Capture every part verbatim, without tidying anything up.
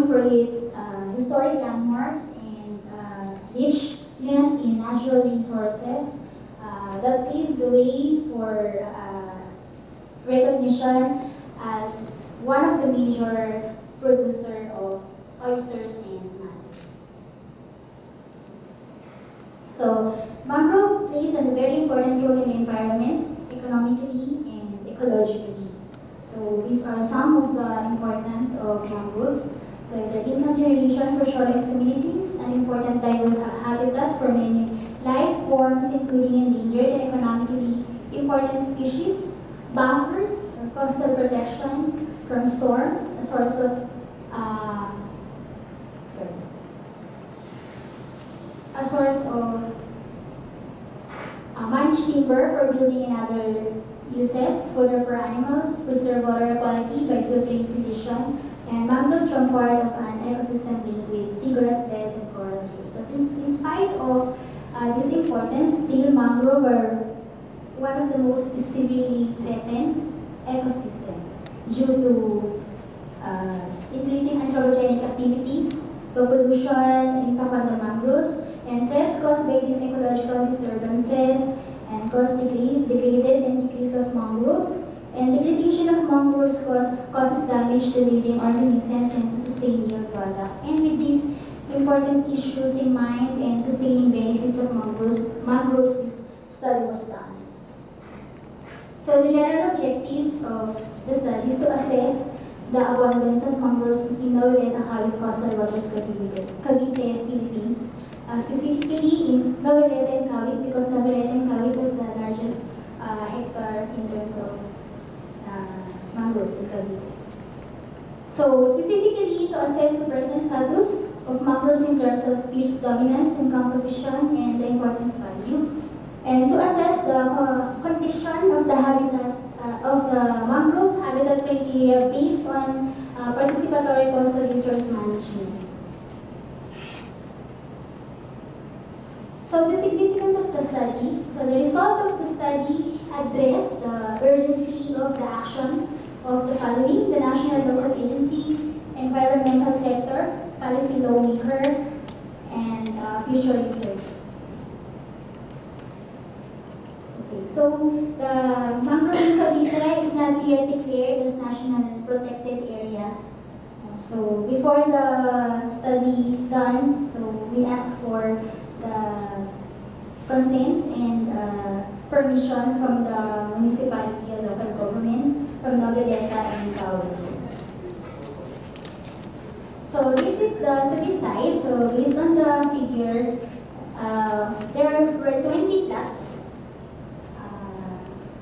for its uh, historic landmarks and uh, richness in natural resources uh, that paved the way for uh, recognition as one of the major producer of oysters and mussels. So, mangrove plays a very important role in the environment, economically and ecologically. So, these are some of the importance of mangroves. So, the income generation for shoreline communities, an important diverse habitat for many life forms, including endangered and economically important species, buffers or coastal protection from storms, a source of uh, sorry, a source of uh, managed timber for building and other uses, fodder for animals, preserve water quality by filtering pollution, and mangroves form part of an ecosystem linked with seagrass beds and coral reefs. But in, in spite of uh, this importance, still mangrove are one of the most severely threatened ecosystems due to uh, increasing anthropogenic activities, so pollution, impact on the mangroves, and threats caused by these ecological disturbances and cause degrade, degraded and decrease of mangroves. And degradation of mangroves cause, causes damage to living organisms and to sustainable products. And with these important issues in mind and sustaining benefits of mangroves, mangroves this study was done. So the general objectives of the study is to assess the abundance of mangroves in Noveleta, Kawit coastal waters, Cavite, Cavite, Philippines. Uh, specifically in Noveleta and Kawit, because Noveleta and Kawit is the largest uh, hectare in terms of uh, mangroves in Cavite. So specifically to assess the present status of mangroves in terms of species dominance and composition and the importance value, and to assess the uh, condition of the habitat uh, of the mangrove habitat criteria based on uh, participatory coastal resource management. So the significance of the study. So the result of the study addressed the urgency of the action of the following: the national local agency, environmental sector, policy lawmaker, and uh, future researchers. Okay, so the mangrove in Cavite is not yet declared as national protected area. So before the study done, so we asked for the consent and uh, permission from the municipality or local government, from Noveleta and Kawit. So this is the study site. So based on the figure, uh, there were twenty plots uh,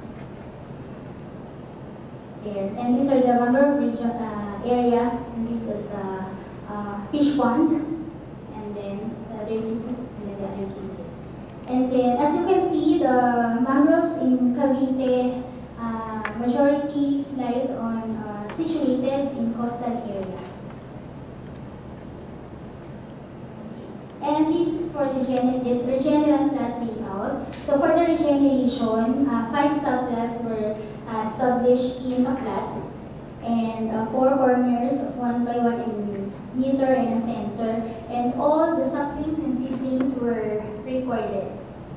there, and these are the mangrove region uh, area, and this is the uh, uh, fish pond, and then the other and the other And then, as you can see, the mangroves in Cavite, uh, majority lies on uh, situated in coastal area. And this is for the regenerant plat layout. So for the regeneration, uh, five subplots were uh, established in a plat, and uh, four corners of one by one in meter and a center, and all the saplings and seedlings were recorded.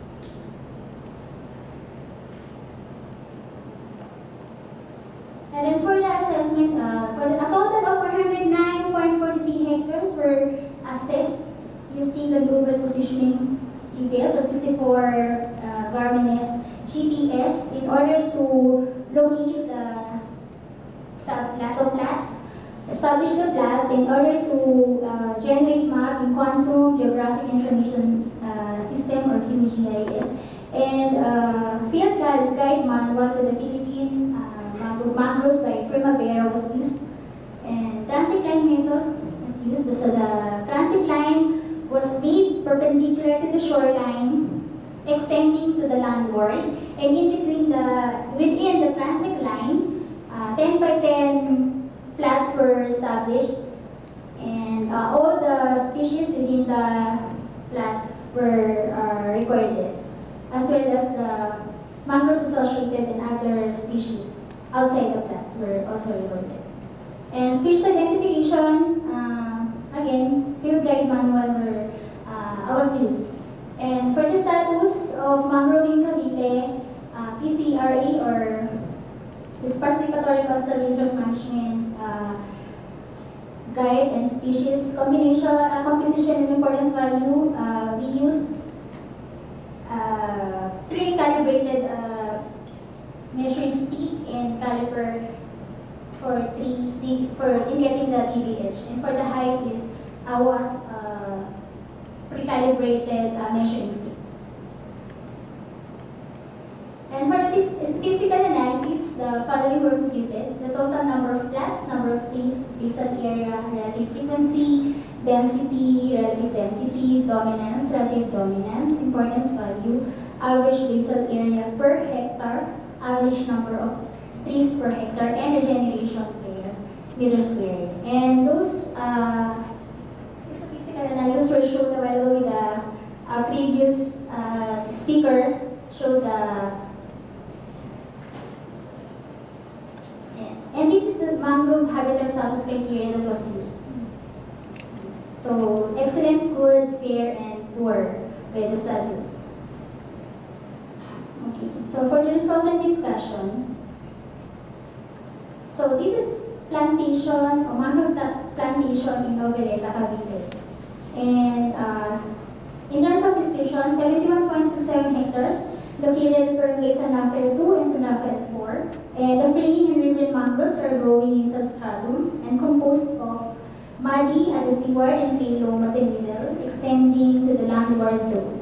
And then for the assessment, uh, for the, a total of one hundred nine point four three hectares were assessed using the global positioning G P S, or C C four uh, Garmin's G P S, in order to locate the subplat of plats, establish the plats in order to uh, generate map in quantum geographic information uh, system, or Q G I S, and uh, field guide, guide manual to the Philippine uh, mangroves by Primavera was used, and transit line method was used. So the transit line was made perpendicular to the shoreline, extending to the landward, and in between the within the transit line, uh, ten by ten plats were established, and uh, all the species within the plat were uh, recorded, as well as the mangroves associated and other species outside the plats were also recorded. And species identification, uh, manual were, uh, was used. And for the status of mangrove in Cavite, uh, P C R A, or this Participatory Coastal Resource Management uh, Guide and Species Combination, uh, Composition and Importance Value, uh, we used uh, pre-calibrated uh, measuring stick and caliper for three D, for in getting the D V H, and for the height is uh, was uh, pre-calibrated uh, measuring stick. And for the statistical analysis, the following were computed: the total number of plants, number of trees, basal area, relative frequency, density, relative density, dominance, relative dominance, importance value, average basal area per hectare, average number of trees per hectare, and regeneration per meter squared. And those uh, statistical analysis were shown a while ago with the uh, previous uh, speaker showed the. And this is the mangrove habitat status criteria that was used. So, excellent, good, fair, and poor by the status. Okay, so for the resultant discussion, so this is plantation, or mangrove plantation in Noveleta, Cavite. And uh, in terms of description, seventy-one point two seven hectares, located in barangay San Rafael two and San Rafael four. And the fringing and riverine mangroves are growing in substratum and composed of muddy at the seaward and clay loam at the middle, extending to the landward zone.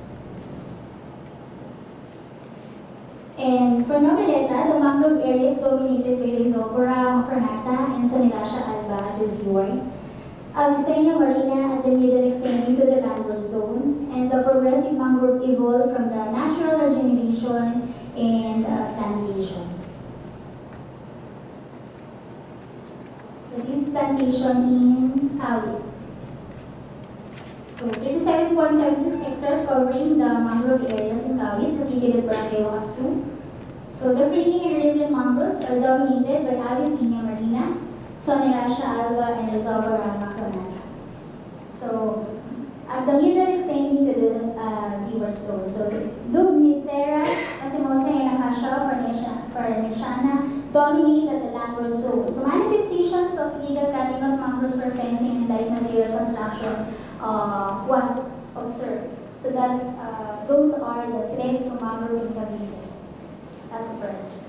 And for Noveleta, the mangrove area is dominated by Rhizopora macronata and Soneracia alba at the seaward, Avicennia marina at the middle, extending to the landward zone, and the progressive mangrove evolved from the natural regeneration and uh, plantation. So this is plantation in Kawit. So thirty-seven point seven six hectares covering the mangrove areas in Kawit, located at Barangay Wakas two. So the fringing and riverine mangroves are dominated by Avicennia marina, Soneracia alba, and Rhizopora macronata. So at the middle, extending to the uh, seaward zone. So Dub, Nitsera, Casimosa, and Acacia, Farnesiana dominate at the landward zone. So manifestations of illegal cutting of mangroves or fencing and light material construction uh, was observed. So that uh, those are the threats of mangrove in Cavite at the present.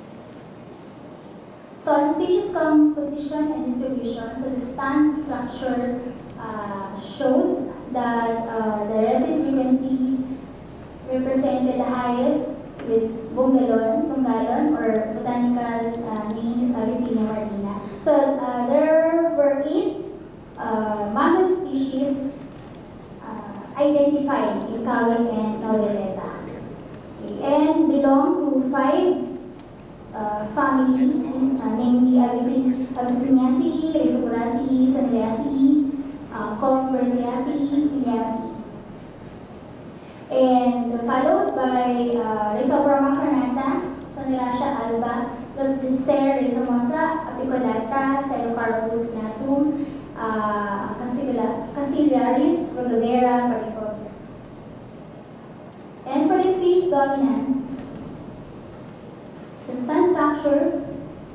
So on species composition and distribution, so the stand structure uh, showed that uh, the relative frequency represented the highest with bungalon, bungalon, or botanical uh, name is Avicennia marina. So uh, there were eight uh, mangrove species uh, identified in Kawit and Noveleta, okay, and belong to five uh, family, uh, namely Avicenniaceae, Rhizoporaceae, Soneraceae, uh, Combrasiaceae, Miliaceae. And followed by uh, Rhizopora macronata, Soneracia alba, Lodincer, Rhizomosa, Apiculata, Celocarpus gnatum, uh, Cassiliaris, Rhododera, Parifolia. And for the species dominance, so the stand structure,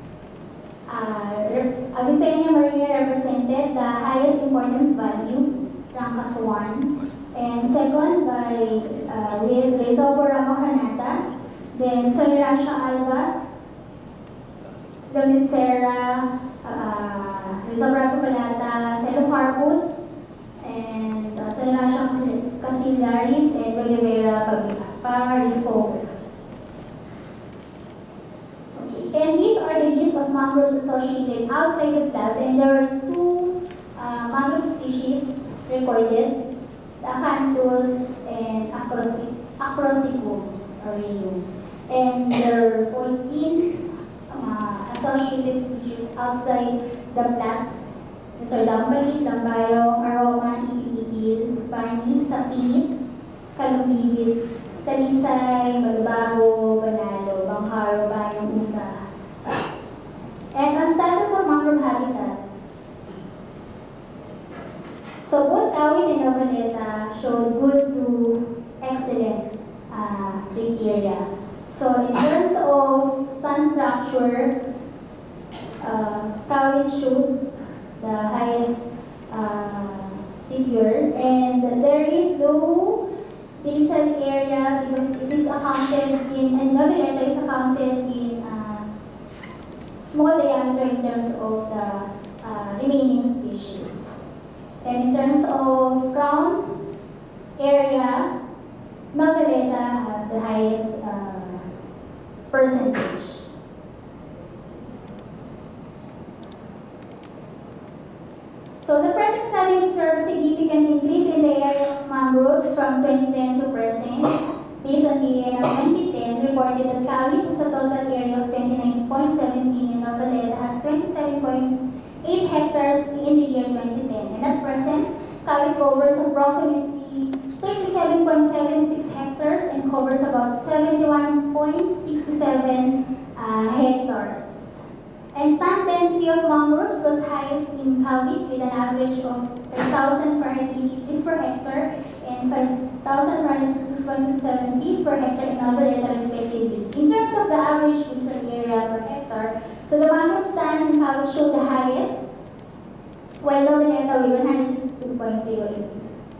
uh, Avicennia marina represented the highest importance value, rank as one. And second, by uh, with Rhizopora macronata, then Soneracia alba, Lodincer, uh, Rhizopora apiculata, Celocarpus, and uh, Soneracia cassiliaris, and Rhododera parifolia. Okay, and these are the list of mangroves associated outside of Plaza, and there are two uh, mangrove species recorded. The Acanthus and Acrosticum areum. And there are fourteen uh, associated species outside the plants. These are Dambalit, Lambayong, Aroman, Ipinitil, Bani, Sapinit, Kalumbibit, Talisay, Balbago, Banalo, Bangharo, Bayong, Isa. And on status of mangrove habitat, So both Kawit and Noveleta showed good to excellent uh, criteria. So in terms of stand structure, uh, Kawit showed the highest uh, figure, and there is no basal area because it is accounted in, and Noveleta is accounted in uh, small diameter in terms of the uh, remaining species. And in terms of crown area, Noveleta has the highest uh, percentage. So the present study observed a significant increase in the area of mangroves from twenty ten to present. Based on the year of twenty ten, reported that Kawit has a total area of twenty-nine point one seven and Noveleta has twenty-seven point eight hectares in the year twenty ten. And at present, Kawit covers approximately thirty-seven point seven six hectares and covers about seventy-one point six seven uh, hectares. And stand density of mangroves was highest in Kawit with an average of ten thousand four hundred eighty trees per hectare and five thousand four hundred sixty-six point six seven trees per hectare in Noveleta respectively. In terms of the average basal area per hectare, so the mangrove stands in Kawit show the highest, while Noveleta with one hundred sixty-two point zero eight.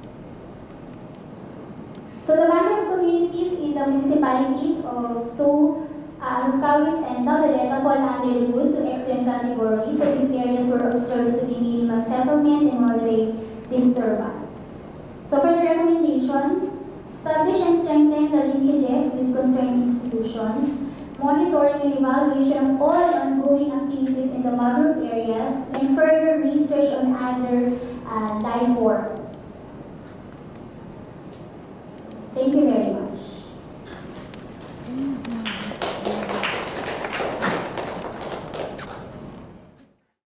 So the mangrove communities in the municipalities of two uh, Kawit and Noveleta fall under the good to excellent category. So these areas were observed to be minimal settlement and moderate disturbance. So for the recommendation, establish and strengthen the linkages with concerned institutions, monitoring and evaluation of all ongoing activities in the mangrove areas, and further research on other uh, life forms. Thank you very much.